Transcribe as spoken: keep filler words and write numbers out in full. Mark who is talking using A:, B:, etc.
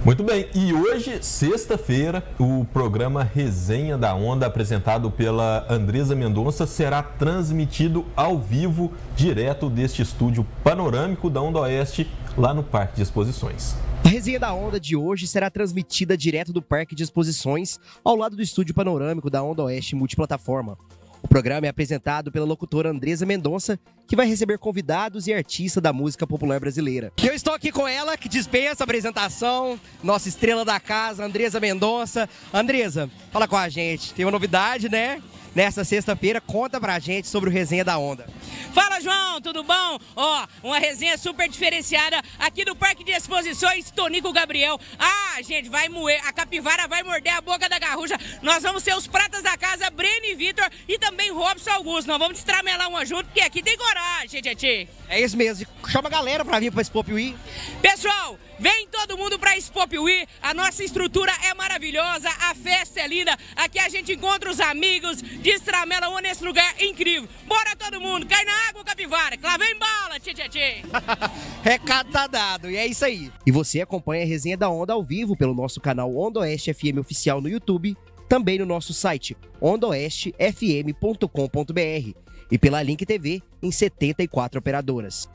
A: Muito bem, e hoje, sexta-feira, o programa Resenha da Onda, apresentado pela Andresa Mendonça, será transmitido ao vivo, direto deste estúdio panorâmico da Onda Oeste, lá no Parque de Exposições.
B: A Resenha da Onda de hoje será transmitida direto do Parque de Exposições, ao lado do estúdio panorâmico da Onda Oeste Multiplataforma. O programa é apresentado pela locutora Andresa Mendonça, que vai receber convidados e artistas da música popular brasileira. Eu estou aqui com ela, que dispensa a apresentação, nossa estrela da casa, Andresa Mendonça. Andresa, fala com a gente, tem uma novidade, né? Nessa sexta-feira, conta pra gente sobre o Resenha da Onda.
C: Fala, João, tudo bom? Ó, uma resenha super diferenciada aqui do Parque de Exposições Tonico Gabriel. Ah, gente, vai moer, a capivara vai morder a boca da garrucha. Nós vamos ser os pratas da casa, Breno e Vitor e também Robson Augusto. Nós vamos destramelar uma junto, porque aqui tem coragem, gente.
B: É isso mesmo, chama a galera pra vir pra Expo Piuí.
C: Pessoal, vem todo mundo pra Expo Piuí, a nossa estrutura é maravilhosa, a festa é linda, aqui a gente encontra os amigos, destramela uma nesse lugar incrível. Bora todo mundo, cai na água, capivara, que lá vem bala, tchê, tchê, tchê.
B: Recado tá dado, e é isso aí. E você acompanha a Resenha da Onda ao vivo pelo nosso canal Onda Oeste F M Oficial no YouTube, também no nosso site onda oeste f m ponto com ponto b r e pela Link T V em setenta e quatro operadoras.